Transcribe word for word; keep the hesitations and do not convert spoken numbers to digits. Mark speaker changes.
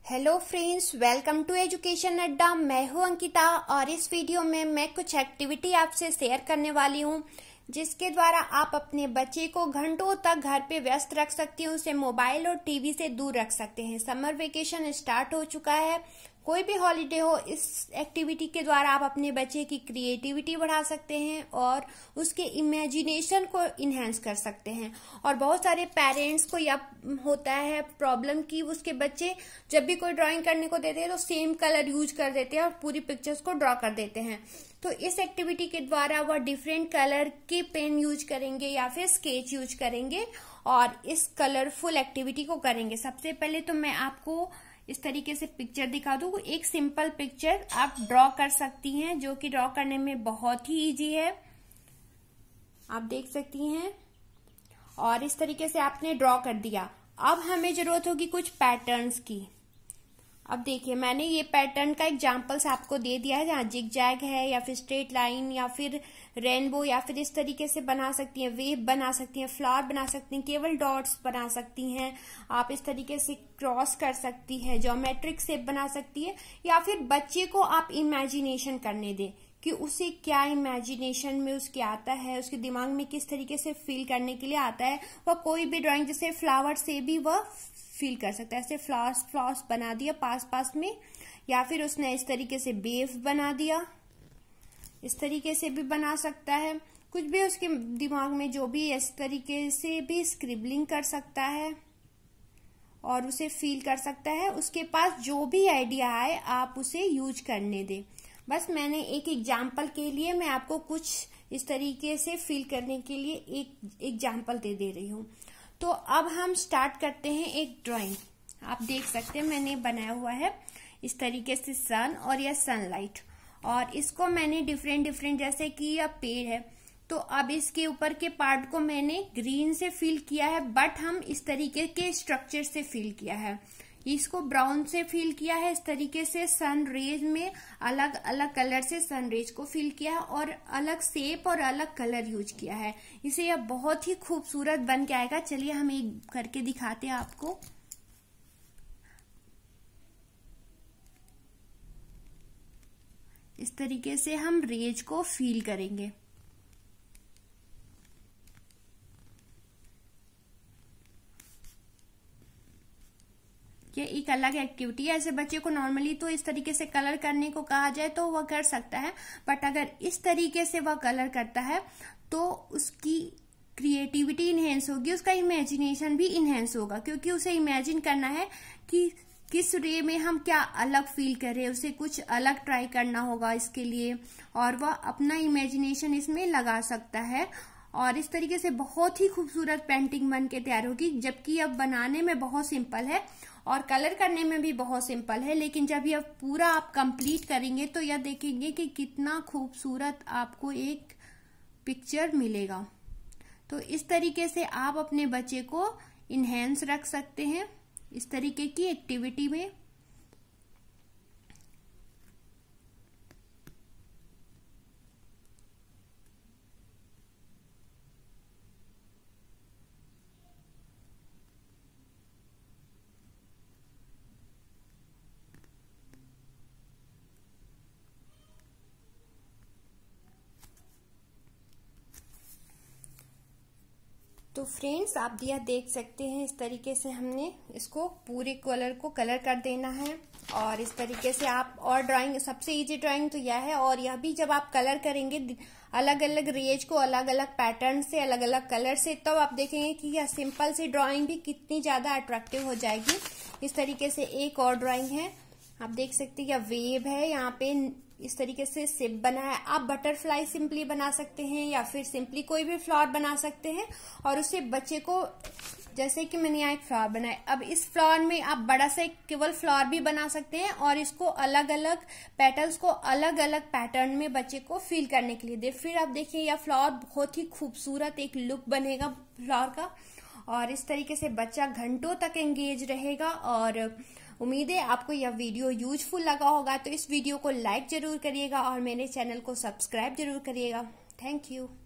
Speaker 1: Hello friends, welcome to education Adda. मैं हूं अंकिता और इस वीडियो में मैं कुछ एक्टिविटी आपसे शेयर करने वाली हूं जिसके द्वारा आप अपने बच्चे को घंटों तक घर पे व्यस्त रख सकती हैं, उसे मोबाइल और टीवी से दूर रख सकते हैं। समर वेकेशन स्टार्ट हो चुका है, कोई भी हॉलीडे हो, इस एक्टिविटी के द्वारा आप अपने बच्चे की क्रिएटिविटी बढ़ा सकते हैं और उसके इमेजिनेशन को इन्हेंस कर सकते हैं। और बहुत सारे पेरेंट्स को यह होता है प्रॉब्लम कि उसके बच्चे जब भी कोई ड्राइंग करने को देते हैं तो सेम कलर यूज कर देते हैं और पूरी पिक्चर्स को ड्रॉ कर देते हैं। तो इस एक्टिविटी के द्वारा वह डिफरेंट कलर के पेन यूज करेंगे या फिर स्केच यूज करेंगे और इस कलरफुल एक्टिविटी को करेंगे। सबसे पहले तो मैं आपको इस तरीके से पिक्चर दिखा दूं। एक सिंपल पिक्चर आप ड्रॉ कर सकती हैं जो कि ड्रॉ करने में बहुत ही इजी है, आप देख सकती हैं। और इस तरीके से आपने ड्रॉ कर दिया। अब हमें जरूरत होगी कुछ पैटर्न्स की। अब देखिए, मैंने ये पैटर्न का एग्जांपल्स आपको दे दिया है, जहाँ जिग जैग है या फिर स्ट्रेट लाइन या फिर रेनबो या फिर इस तरीके से बना सकती हैं, वेव बना सकती हैं, फ्लावर बना सकती हैं, केवल डॉट्स बना सकती हैं। आप इस तरीके से क्रॉस कर सकती है, ज्योमेट्रिक शेप बना सकती है, या फिर बच्चे को आप इमेजिनेशन करने दें कि उसे क्या इमेजिनेशन में उसके आता है, उसके दिमाग में किस तरीके से फील करने के लिए आता है। वह कोई भी ड्राइंग जैसे फ्लावर से भी वह फील कर सकता है। ऐसे फ्लावर्स फ्लावर्स बना दिया पास पास में, या फिर उसने इस तरीके से वेव बना दिया, इस तरीके से भी बना सकता है। कुछ भी उसके दिमाग में जो भी इस तरीके से भी स्क्रिबलिंग कर सकता है और उसे फील कर सकता है। उसके पास जो भी आइडिया आए आप उसे यूज करने दें। बस मैंने एक एग्जाम्पल के लिए मैं आपको कुछ इस तरीके से फील करने के लिए एक एग्जाम्पल दे दे रही हूँ। तो अब हम स्टार्ट करते हैं एक ड्राइंग। आप देख सकते हैं मैंने बनाया हुआ है इस तरीके से सन और यह सनलाइट, और इसको मैंने डिफरेंट डिफरेंट जैसे कि यह पेड़ है तो अब इसके ऊपर के पार्ट को मैंने ग्रीन से फिल किया है, बट हम इस तरीके के स्ट्रक्चर से फिल किया है। इसको ब्राउन से फिल किया है, इस तरीके से सन रेज में अलग अलग कलर से सन रेज को फिल किया है और अलग शेप और अलग कलर यूज किया है। इसे यह बहुत ही खूबसूरत बन के आएगा। चलिए हम एक करके दिखाते हैं आपको। इस तरीके से हम रेज को फील करेंगे। ये एक अलग एक्टिविटी है। ऐसे बच्चे को नॉर्मली तो इस तरीके से कलर करने को कहा जाए तो वह कर सकता है, बट अगर इस तरीके से वह कलर करता है तो उसकी क्रिएटिविटी इनहेंस होगी, उसका इमेजिनेशन भी इनहेंस होगा, क्योंकि उसे इमेजिन करना है कि किस रे में हम क्या अलग फील करें, उसे कुछ अलग ट्राई करना होगा इसके लिए, और वह अपना इमेजिनेशन इसमें लगा सकता है। और इस तरीके से बहुत ही खूबसूरत पेंटिंग बन के तैयार होगी, जबकि अब बनाने में बहुत सिंपल है और कलर करने में भी बहुत सिंपल है। लेकिन जब यह पूरा आप कंप्लीट करेंगे तो यह देखेंगे कि कितना खूबसूरत आपको एक पिक्चर मिलेगा। तो इस तरीके से आप अपने बच्चे को इनहेंस रख सकते हैं इस तरीके की एक्टिविटी में। तो फ्रेंड्स, आप यह देख सकते हैं इस तरीके से हमने इसको पूरे कलर को कलर कर देना है। और इस तरीके से आप, और ड्राइंग सबसे इजी ड्राइंग तो यह है। और यह भी जब आप कलर करेंगे अलग अलग रेज को अलग अलग पैटर्न से, अलग अलग कलर से, तब तो आप देखेंगे कि यह सिंपल सी ड्राइंग भी कितनी ज्यादा अट्रैक्टिव हो जाएगी। इस तरीके से एक और ड्राइंग है, आप देख सकते हैं, यह वेव है, यहाँ पे इस तरीके से शेप बना है। आप बटरफ्लाई सिंपली बना सकते हैं या फिर सिंपली कोई भी फ्लावर बना सकते हैं और उससे बच्चे को, जैसे कि मैंने यहाँ एक फ्लावर बनाया, अब इस फ्लावर में आप बड़ा सा केवल फ्लावर भी बना सकते हैं और इसको अलग अलग पेटल्स को अलग अलग पैटर्न में बच्चे को फील करने के लिए दे। फिर आप देखिए यह फ्लावर बहुत ही खूबसूरत एक लुक बनेगा फ्लावर का, और इस तरीके से बच्चा घंटों तक एंगेज रहेगा। और उम्मीद है आपको यह वीडियो यूजफुल लगा होगा, तो इस वीडियो को लाइक जरूर करिएगा और मेरे चैनल को सब्सक्राइब जरूर करिएगा। Thank you.